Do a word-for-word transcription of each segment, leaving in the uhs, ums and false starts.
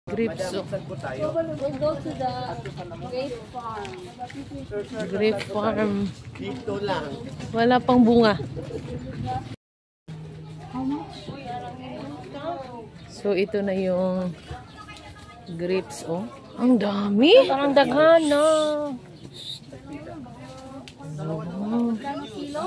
Grapes. So. We'll go to the grape farm. Grape farm. Dito lang. Wala pang bunga. How much? So ito na yung grapes, oh. Ang dami. Parang daghan na. Oh. Kilo?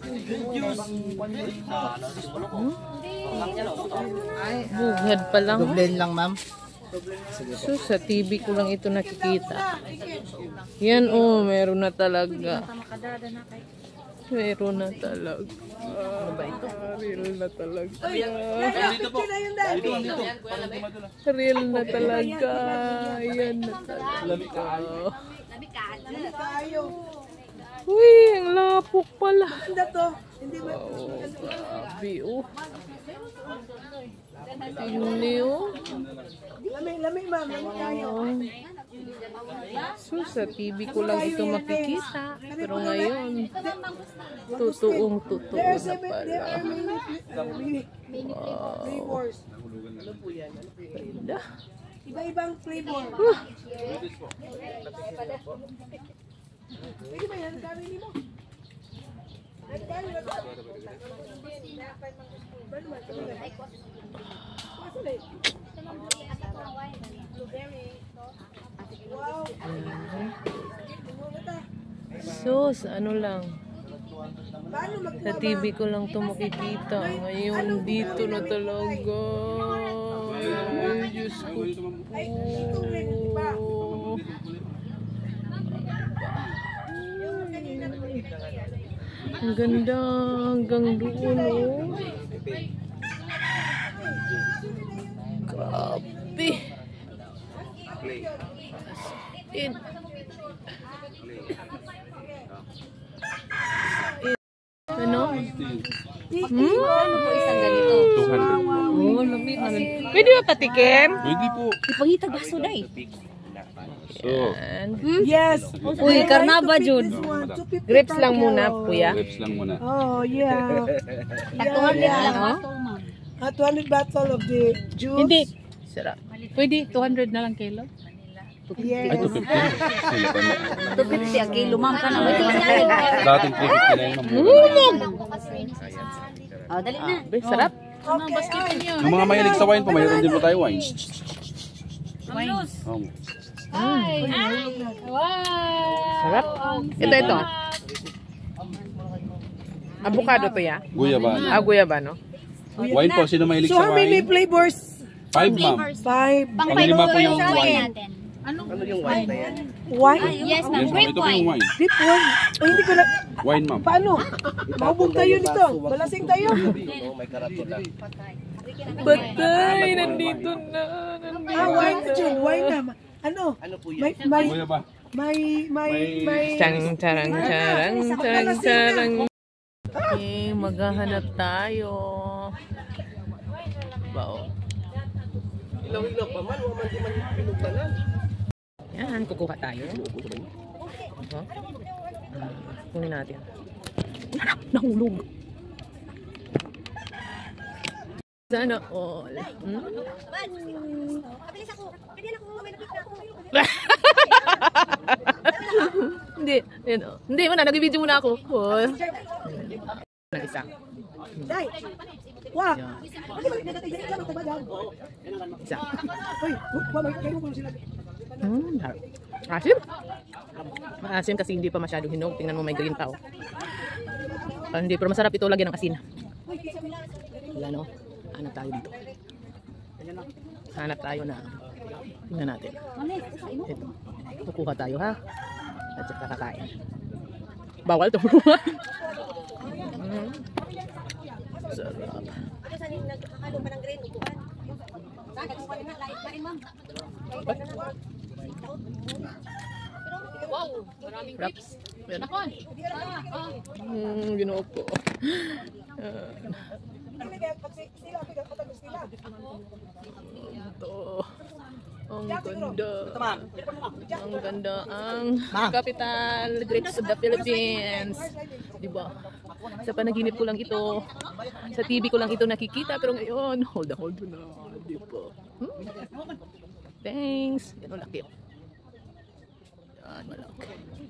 Bugad pa lang. Dublin lang, ma'am. So sa T V ko lang ito nakikita. Yan, oh, meron na talaga. Meron na talaga. Ano ba ito? Real na talaga. Real na talaga. Yan na talaga. Uy, ang lapok pala. Oh, grabe, oh. Tingnan, oh. Lami-lami, ma'am. Oh. So, sa T V ko lang ito makikita. Pero ngayon, totoong totoo na pala. Wow. Ganda. Iba-ibang flavor. Huh. Pwede ba yan? Kami mo. So, sa ano lang, sa T V ko lang ito makikita. Ngayon, dito na talaga. Ay, Diyos ko po. Ang ganda hanggang doon, oh. Grabe. In. Ano? Hmm? Ano po isang ganito? two hundred. Oh, lamig. Pwede ba patikim? Pwede po. Ipangitag baso day. So, Yes. Uy, karnaba, Jud. Grapes lang muna, kuya. grapes lang muna. Oh, yeah. Tatuhan din lang, oh. A two hundred bottle of the juice. Hindi. Sarap. Pwede, two hundred na lang kilo. Yes. Ay, two fifty. Sila pa na. two fifty ang kilo, ma'am ka na. Dating three fifty na yun. Hulog! Oh, dali na. Be, sarap. Okay. Yung mga mahilig sa wine po, mayroon din po tayo wine. Oh. Sarap. Ito, ito. Avocado to ya? Guyaban. Ah, guyabano. Wine po, sino mahilig So, sa how many wine? flavors? Five, ma'am. Five. Panglima po yung wine. Ano yung wine na yan? Wine? Yes, ma'am. Yes, ma'am. Ito po yung wine. Deep wine. Ay, hindi ko na... Wine, ma'am. Paano? Maubog tayo nito. Malasing tayo. No, may karato lang. Patay! Nandito na. Nandito Ah, wine na, Jun. Wine na. Ano? Ano po May, yan? may, Guyaban. may, may, may... Charang, charang, charang, charang, charang. Okay, maghahanap tayo. Bao. Ilaw-ilaw pa man, waman di man pinugtanan. Yan, kukuha tayo. Huh? Uh, kunin natin. Hanap! Nahulog! Sana all. Hmm? Hindi, yun, oh. Hindi mo na, nag-video muna ako. Oh. Ng isa. Day! Wah! Isa. Uy, wah, may kayo mo sila. Hmm, asim. Maasim kasi hindi pa masyadong hinog. Tingnan mo may green pa, oh. Ah, hindi, pero masarap ito lagyan ng asin. Yan, oh. Hanap tayo dito. Hanap tayo na. Tingnan natin. Ito. Kukuha tayo, ha? At saka kakain. Bawal ito. Mm. Sarap. Wow, maraming Raps. Hmm, ginoo ko. Ito. Ang ganda. Ang ganda ang capital grapes of the Philippines. Diba? Sa panaginip ko lang ito. Sa T V ko lang ito nakikita. Pero ngayon, hold on, hold on na. Diba? Hmm? Thanks. Yan, malaki. Oh. Yan, malaki.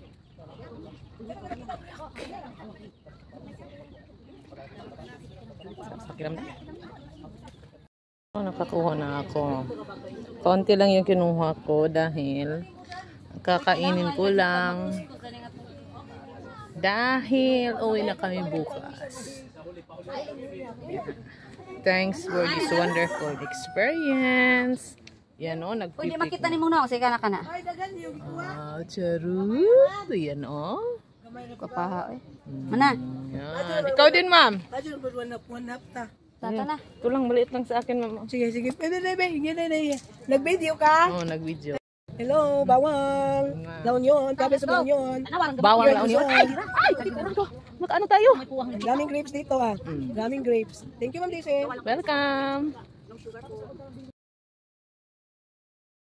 Sakiram na. Oh, nakakuha na ako. Konti lang yung kinuha ko dahil kakainin ko lang. Dahil uwi na kami bukas. Thanks for this wonderful experience. Yan o, Pwede nagpipik. makita ni mo na, kasi kana kana. Ay, dagan yung kuha. Ah, charot. Yan o. Kapaha, eh. Mana? Yan. Ikaw din, ma'am. Adyo, but one up, one up ta. Tata na. Ito lang, maliit lang sa akin, ma'am. Sige, sige. Pwede na, be. Yan na, na. Nag-video ka? Oo, oh, nag-video. Hello, bawang. Laon yun. Kabe sa bawang yun. Bawang lang yun. Ay! Ay! Mag-ano tayo? Daming grapes dito ah. Daming grapes. Thank you, Ma'am Daisy. Welcome.